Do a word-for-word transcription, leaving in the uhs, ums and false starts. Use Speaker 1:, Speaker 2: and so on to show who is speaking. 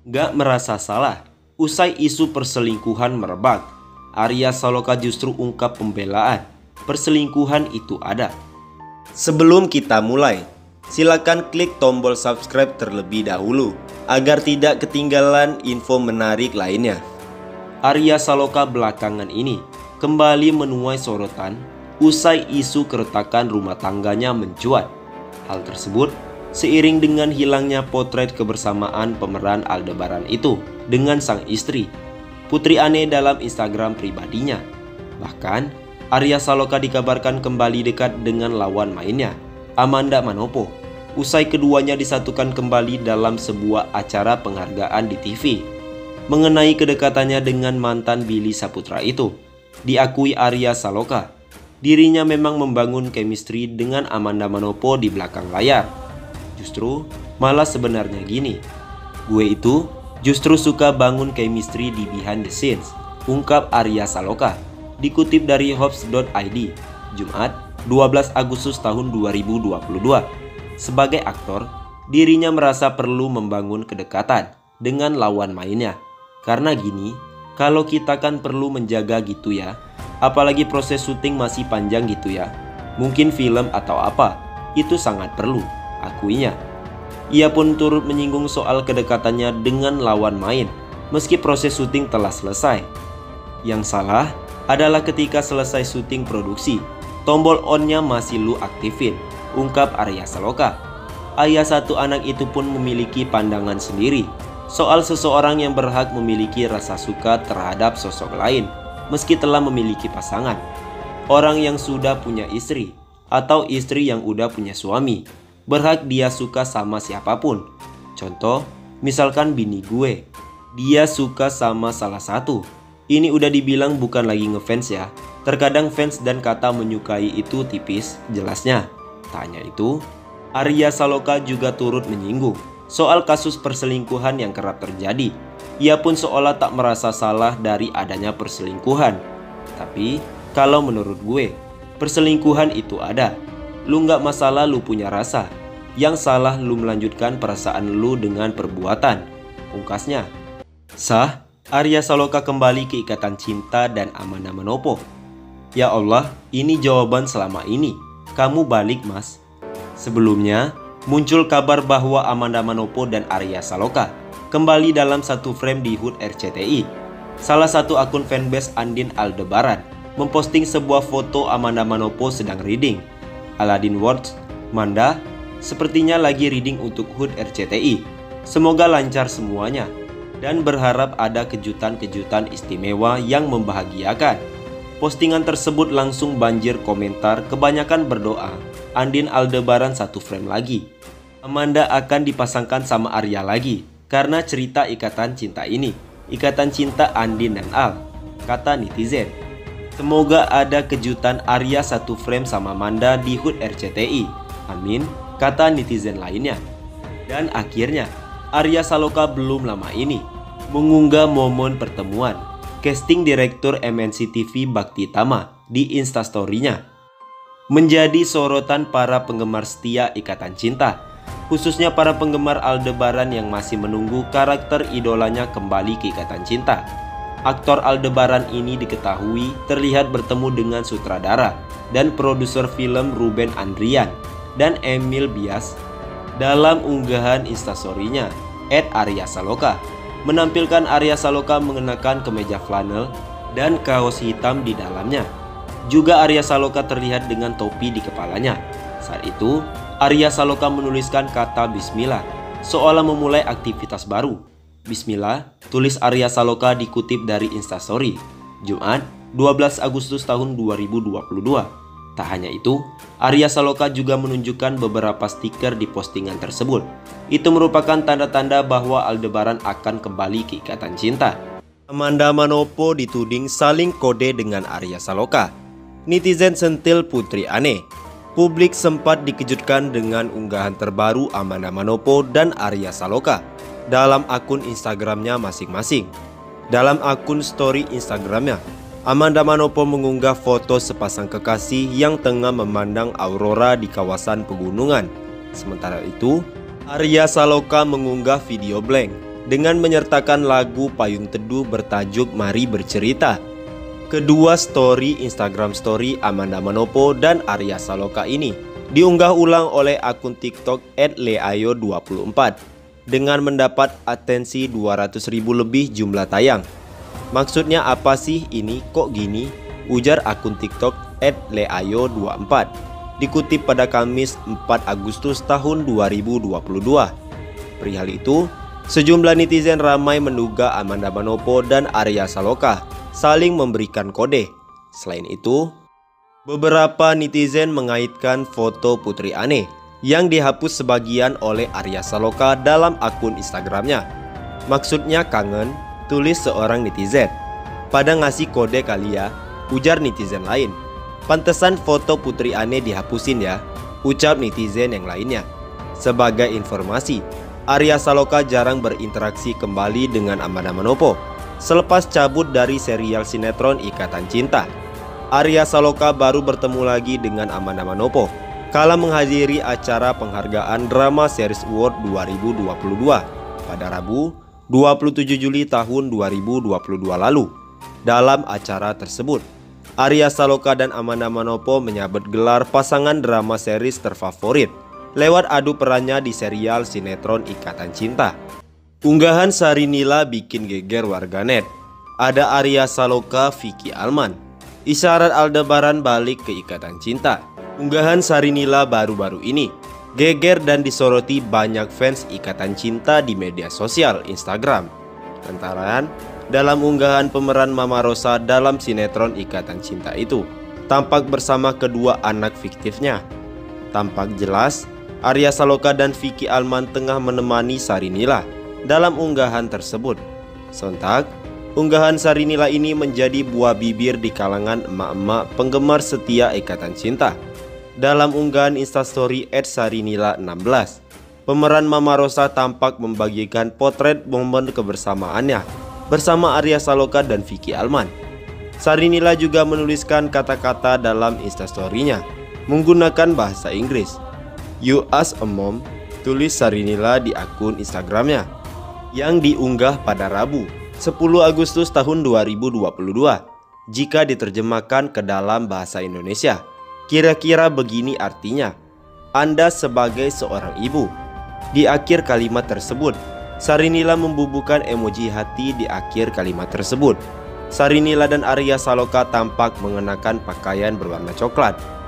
Speaker 1: Gak merasa salah, usai isu perselingkuhan merebak, Arya Saloka justru ungkap pembelaan. Perselingkuhan itu ada. Sebelum kita mulai, silakan klik tombol subscribe terlebih dahulu agar tidak ketinggalan info menarik lainnya. Arya Saloka belakangan ini kembali menuai sorotan usai isu keretakan rumah tangganya mencuat. Hal tersebut seiring dengan hilangnya potret kebersamaan pemeran Aldebaran itu dengan sang istri, Putri Anne, dalam Instagram pribadinya. Bahkan, Arya Saloka dikabarkan kembali dekat dengan lawan mainnya, Amanda Manopo, usai keduanya disatukan kembali dalam sebuah acara penghargaan di T V. Mengenai kedekatannya dengan mantan Billy Saputra itu, diakui Arya Saloka, dirinya memang membangun chemistry dengan Amanda Manopo di belakang layar. Justru malah sebenarnya gini, gue itu justru suka bangun chemistry di behind the scenes, ungkap Arya Saloka, dikutip dari Hops dot I D, Jumat dua belas Agustus tahun dua ribu dua puluh dua. Sebagai aktor, dirinya merasa perlu membangun kedekatan dengan lawan mainnya. Karena gini, kalau kita kan perlu menjaga gitu ya, apalagi proses syuting masih panjang gitu ya. Mungkin film atau apa, itu sangat perlu, akuinya. Ia pun turut menyinggung soal kedekatannya dengan lawan main, meski proses syuting telah selesai. Yang salah adalah ketika selesai syuting produksi, tombol on-nya masih lu aktifin, ungkap Arya Saloka. Ayah satu anak itu pun memiliki pandangan sendiri soal seseorang yang berhak memiliki rasa suka terhadap sosok lain, meski telah memiliki pasangan. Orang yang sudah punya istri atau istri yang udah punya suami berhak dia suka sama siapapun. Contoh, misalkan bini gue, dia suka sama salah satu. Ini udah dibilang bukan lagi ngefans ya. Terkadang fans dan kata menyukai itu tipis, jelasnya. Tak hanya itu, Arya Saloka juga turut menyinggung soal kasus perselingkuhan yang kerap terjadi. Ia pun seolah tak merasa salah dari adanya perselingkuhan. Tapi, kalau menurut gue, perselingkuhan itu ada. Lu gak masalah lu punya rasa. Yang salah lu melanjutkan perasaan lu dengan perbuatan, pungkasnya. Sah, Arya Saloka kembali ke ikatan cinta dan Amanda Manopo. Ya Allah, ini jawaban selama ini. Kamu balik, Mas. Sebelumnya, muncul kabar bahwa Amanda Manopo dan Arya Saloka kembali dalam satu frame di Hood R C T I. Salah satu akun fanbase Andin Aldebaran memposting sebuah foto Amanda Manopo sedang reading. Aladin Words, Manda, sepertinya lagi reading untuk Hood R C T I. Semoga lancar semuanya dan berharap ada kejutan-kejutan istimewa yang membahagiakan. Postingan tersebut langsung banjir komentar, kebanyakan berdoa Andin Aldebaran satu frame lagi. Amanda akan dipasangkan sama Arya lagi karena cerita ikatan cinta ini, ikatan cinta Andin dan Al, kata netizen. Semoga ada kejutan Arya satu frame sama Amanda di Hood R C T I. Amin, kata netizen lainnya. Dan akhirnya, Arya Saloka belum lama ini mengunggah momen pertemuan casting direktur M N C T V Bhakti Tama di instastory-nya. Menjadi sorotan para penggemar setia ikatan cinta, khususnya para penggemar Aldebaran yang masih menunggu karakter idolanya kembali ke ikatan cinta. Aktor Aldebaran ini diketahui terlihat bertemu dengan sutradara dan produser film Ruben Andrian dan Emil Bias. Dalam unggahan instastory-nya, et Arya Saloka menampilkan Arya Saloka mengenakan kemeja flanel dan kaos hitam di dalamnya. Juga Arya Saloka terlihat dengan topi di kepalanya. Saat itu, Arya Saloka menuliskan kata Bismillah seolah memulai aktivitas baru. Bismillah, tulis Arya Saloka dikutip dari Instastory, Jumat dua belas Agustus tahun dua ribu dua puluh dua. Tak hanya itu, Arya Saloka juga menunjukkan beberapa stiker di postingan tersebut. Itu merupakan tanda-tanda bahwa Aldebaran akan kembali ke ikatan cinta. Amanda Manopo dituding saling kode dengan Arya Saloka. Netizen sentil Putri Anne. Publik sempat dikejutkan dengan unggahan terbaru Amanda Manopo dan Arya Saloka dalam akun Instagramnya masing-masing. Dalam akun story Instagramnya, Amanda Manopo mengunggah foto sepasang kekasih yang tengah memandang aurora di kawasan pegunungan. Sementara itu, Arya Saloka mengunggah video blank dengan menyertakan lagu Payung Teduh bertajuk Mari Bercerita. Kedua story Instagram Story Amanda Manopo dan Arya Saloka ini diunggah ulang oleh akun TikTok et leayo dua puluh empat dengan mendapat atensi dua ratus ribu lebih jumlah tayang. Maksudnya apa sih ini, kok gini? Ujar akun TikTok et leayo dua puluh empat, dikutip pada Kamis empat Agustus tahun dua ribu dua puluh dua. Perihal itu, sejumlah netizen ramai menduga Amanda Manopo dan Arya Saloka saling memberikan kode. Selain itu, beberapa netizen mengaitkan foto Putri Ane yang dihapus sebagian oleh Arya Saloka dalam akun Instagramnya. Maksudnya kangen, tulis seorang netizen. Pada ngasih kode kali ya, ujar netizen lain. Pantesan foto Putri Ane dihapusin ya, ucap netizen yang lainnya. Sebagai informasi, Arya Saloka jarang berinteraksi kembali dengan Amanda Manopo selepas cabut dari serial sinetron Ikatan Cinta. Arya Saloka baru bertemu lagi dengan Amanda Manopo kala menghadiri acara penghargaan Drama Series Award dua ribu dua puluh dua pada Rabu dua puluh tujuh Juli tahun dua ribu dua puluh dua lalu. Dalam acara tersebut, Arya Saloka dan Amanda Manopo menyabet gelar pasangan drama series terfavorit lewat adu perannya di serial sinetron Ikatan Cinta. Unggahan Sarinila bikin geger warganet. Ada Arya Saloka, Vicky Alman, isyarat Aldebaran balik ke Ikatan Cinta. Unggahan Sarinila baru-baru ini geger dan disoroti banyak fans Ikatan Cinta di media sosial Instagram. Lantaran dalam unggahan pemeran Mama Rosa dalam sinetron Ikatan Cinta itu tampak bersama kedua anak fiktifnya. Tampak jelas Arya Saloka dan Vicky Alman tengah menemani Sarinila dalam unggahan tersebut. Sontak, unggahan Sarinila ini menjadi buah bibir di kalangan emak-emak penggemar setia Ikatan Cinta. Dalam unggahan Instastory et sarinila enam belas, pemeran Mama Rosa tampak membagikan potret momen kebersamaannya bersama Arya Saloka dan Vicky Alman. Sarinila juga menuliskan kata-kata dalam Instastory-nya menggunakan bahasa Inggris. "You as a mom," tulis Sarinila di akun Instagramnya yang diunggah pada Rabu sepuluh Agustus tahun dua ribu dua puluh dua. Jika diterjemahkan ke dalam bahasa Indonesia, kira-kira begini artinya: Anda sebagai seorang ibu. Di akhir kalimat tersebut, Sarinila membubuhkan emoji hati di akhir kalimat tersebut. Sarinila dan Arya Saloka tampak mengenakan pakaian berwarna coklat.